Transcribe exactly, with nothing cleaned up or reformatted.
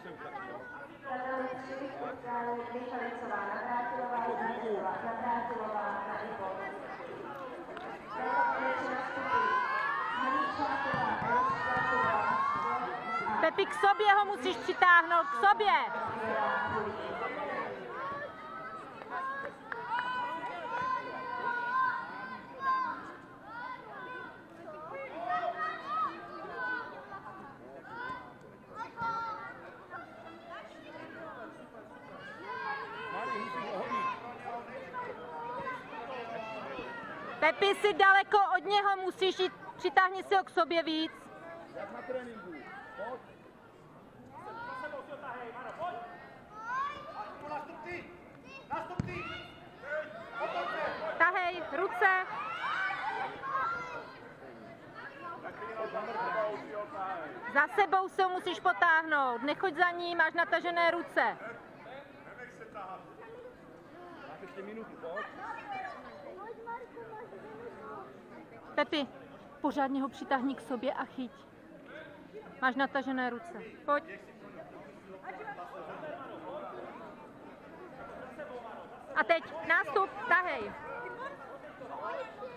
Pepi, k sobě ho musíš přitáhnout, k sobě. Pepi, jsi daleko od něho, musíš jít, přitáhni si ho k sobě víc. Jak na tréninku, pojď. Tahej, ruce. Za sebou se ho musíš potáhnout, nechoď za ním, máš natažené ruce. Máš ještě minutu, pojď. Pepi, pořádně ho přitáhni k sobě a chyť. Máš natažené ruce. Pojď. A teď nástup, tahej.